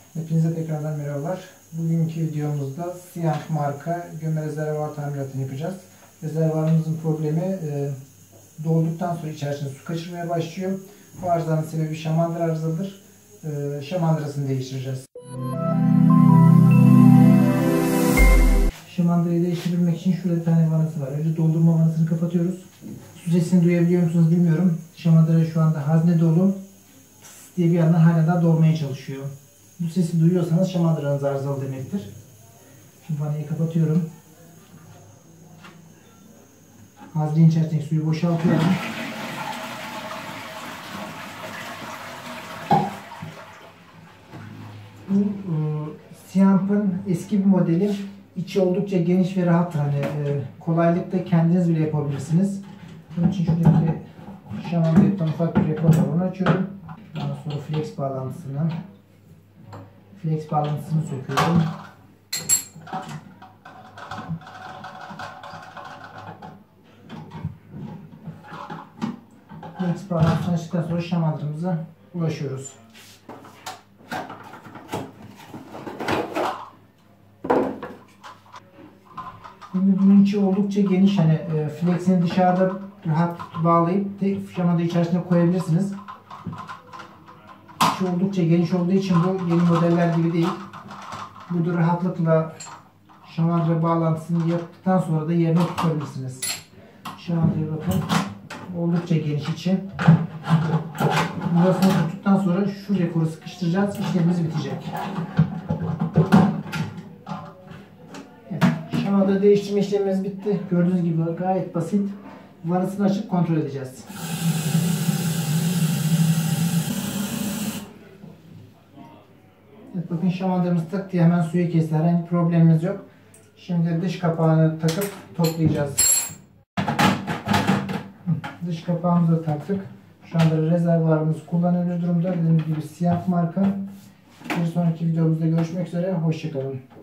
Hepinize tekrardan merhabalar. Bugünkü videomuzda Siamp marka gömme rezervuar tamiratını yapacağız. Rezervuarımızın problemi dolduktan sonra içerisine su kaçırmaya başlıyor. Bu arızanın sebebi şamandıra arızadır. Şamandırasını değiştireceğiz. Şamandırayı değiştirebilmek için şurada bir tane vanası var. Önce doldurma vanasını kapatıyoruz. Su sesini duyabiliyor musunuz bilmiyorum. Şamandıra şu anda hazne dolu. Tıs diye bir yandan hala daha dolmaya çalışıyor. Bu sesi duyuyorsanız şamandıranız arızalı demektir. Şimdi vanayı kapatıyorum. Haznenin içerisindeki suyu boşaltıyorum. Bu Siamp'ın eski bir modeli. İçi oldukça geniş ve rahat. Kolaylıkla kendiniz bile yapabilirsiniz. Bunun için şuradaki şamandıradan ufak bir rekor var. Onu açıyorum. Daha sonra flex bağlantısını söküyorum. Flex bağlantısını açtıktan sonra şamandırımıza ulaşıyoruz. Şimdi bunun içi oldukça geniş. Flex'ini dışarıda rahat bağlayıp tek şamandırı içerisine koyabilirsiniz. İçi oldukça geniş olduğu için bu yeni modeller gibi değil. Burada rahatlıkla şamandıra bağlantısını yaptıktan sonra da yerine tutabilirsiniz. Şamandıraya bakın. Oldukça geniş içi. Burasını tuttuktan sonra şu rekoru sıkıştıracağız. İşlemimiz bitecek. Evet, şamandıra değiştirme işlemimiz bitti. Gördüğünüz gibi gayet basit. Vanasını açıp kontrol edeceğiz. Evet, bakın şamandıramız tık diye hemen suyu kesti. Herhangi bir problemimiz yok. Şimdi dış kapağını takıp toplayacağız. Dış kapağımızı taktık. Şu anda rezervuarımız kullanılır durumda. Dediğim gibi Siamp marka. Bir sonraki videomuzda görüşmek üzere. Hoşça kalın.